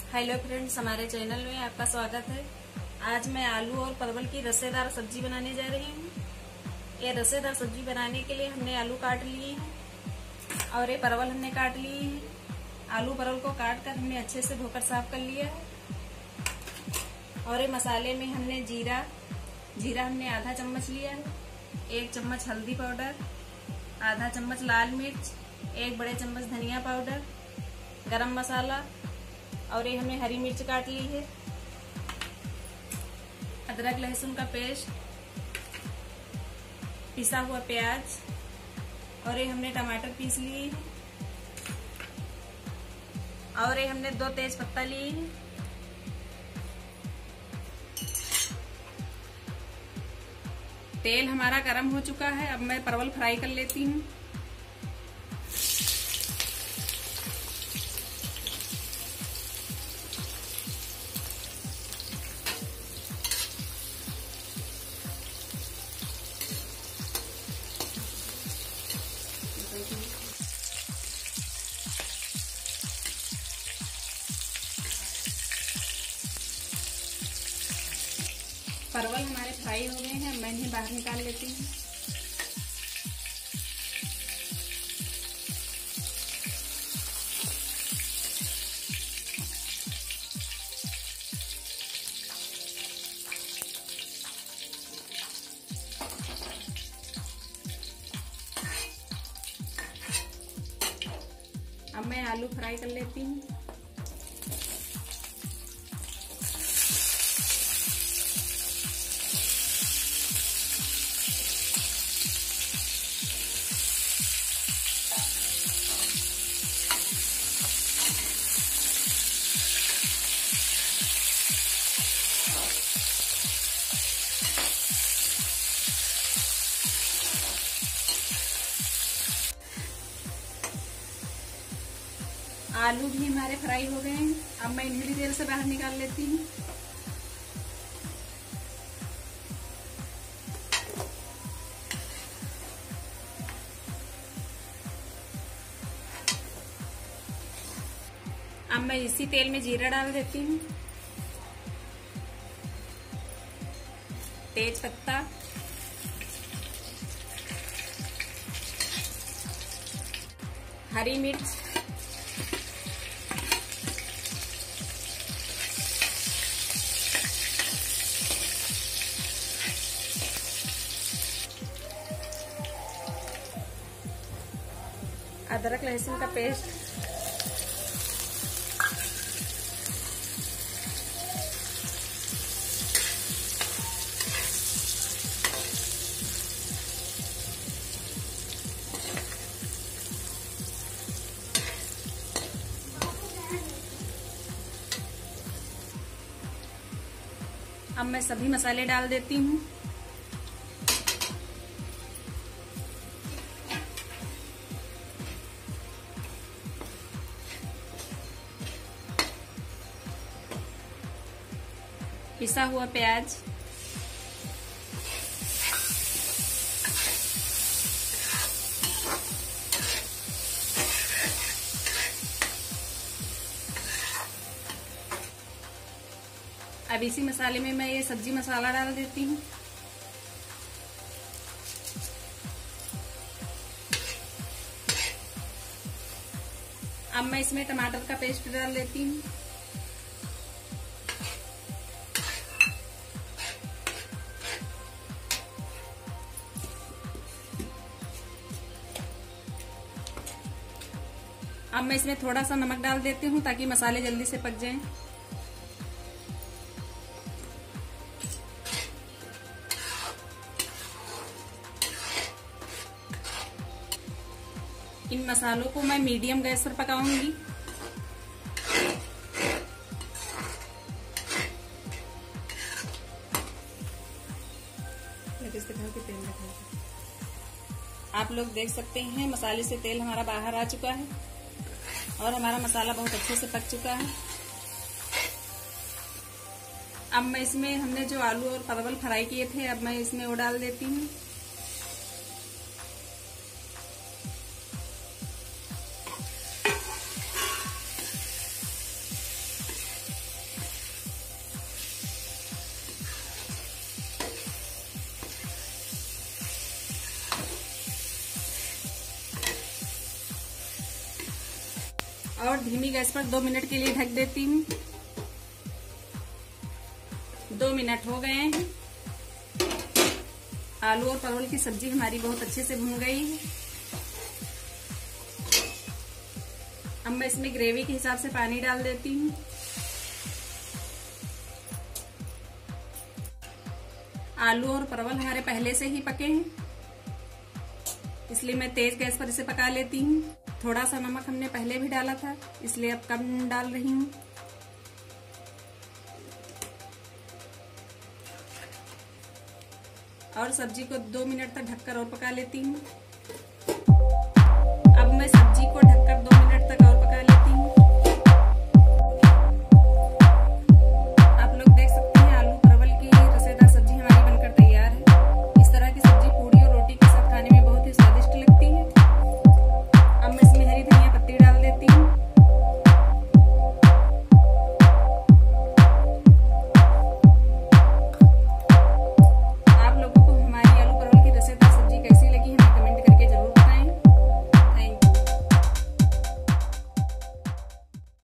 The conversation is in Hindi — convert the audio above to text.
हेलो फ्रेंड्स, हमारे चैनल में आपका स्वागत है। आज मैं आलू और परवल की रसेदार सब्जी बनाने जा रही हूँ। ये रसेदार सब्जी बनाने के लिए हमने आलू काट लिए हैं और ये परवल हमने काट लिए हैं। आलू परवल को काट कर हमने अच्छे से धोकर साफ कर लिया है। और ये मसाले में हमने जीरा हमने आधा चम्मच लिया है, 1 चम्मच हल्दी पाउडर, आधा चम्मच लाल मिर्च, 1 बड़े चम्मच धनिया पाउडर, गरम मसाला और ये हमने हरी मिर्च काट ली है, अदरक लहसुन का पेस्ट, पिसा हुआ प्याज और ये हमने टमाटर पीस लिए हैं और ये हमने 2 तेज पत्ता लिए हैं। तेल हमारा गरम हो चुका है। अब मैं परवल फ्राई कर लेती हूँ। परवल हमारे फ्राई हो गए हैं। मैं इन्हें बाहर निकाल लेती हूँ। अब मैं आलू फ्राई कर लेती हूँ। आलू भी हमारे फ्राई हो गए हैं। अब मैं इन्हें भी तेल से बाहर निकाल लेती हूँ। अब मैं इसी तेल में जीरा डाल देती हूँ, तेज पत्ता, हरी मिर्च, अदरक लहसुन का पेस्ट, अब मैं सभी मसाले डाल देती हूँ। पिसा हुआ प्याज, अब इसी मसाले में मैं ये सब्जी मसाला डाल देती हूँ। अब मैं इसमें टमाटर का पेस्ट डाल देती हूँ। अब मैं इसमें थोड़ा सा नमक डाल देती हूँ ताकि मसाले जल्दी से पक जाएं। इन मसालों को मैं मीडियम गैस पर पकाऊंगी। आप लोग देख सकते हैं मसाले से तेल हमारा बाहर आ चुका है और हमारा मसाला बहुत अच्छे से पक चुका है। अब मैं इसमें हमने जो आलू और परवल फ्राई किए थे, अब मैं इसमें वो डाल देती हूँ। और धीमी गैस पर 2 मिनट के लिए ढक देती हूँ। 2 मिनट हो गए हैं। आलू और परवल की सब्जी हमारी बहुत अच्छे से भुन गई है। अब मैं इसमें ग्रेवी के हिसाब से पानी डाल देती हूँ। आलू और परवल हमारे पहले से ही पके हैं, इसलिए मैं तेज गैस पर इसे पका लेती हूँ। थोड़ा सा नमक हमने पहले भी डाला था, इसलिए अब कम डाल रही हूँ। और सब्जी को 2 मिनट तक ढककर और पका लेती हूँ।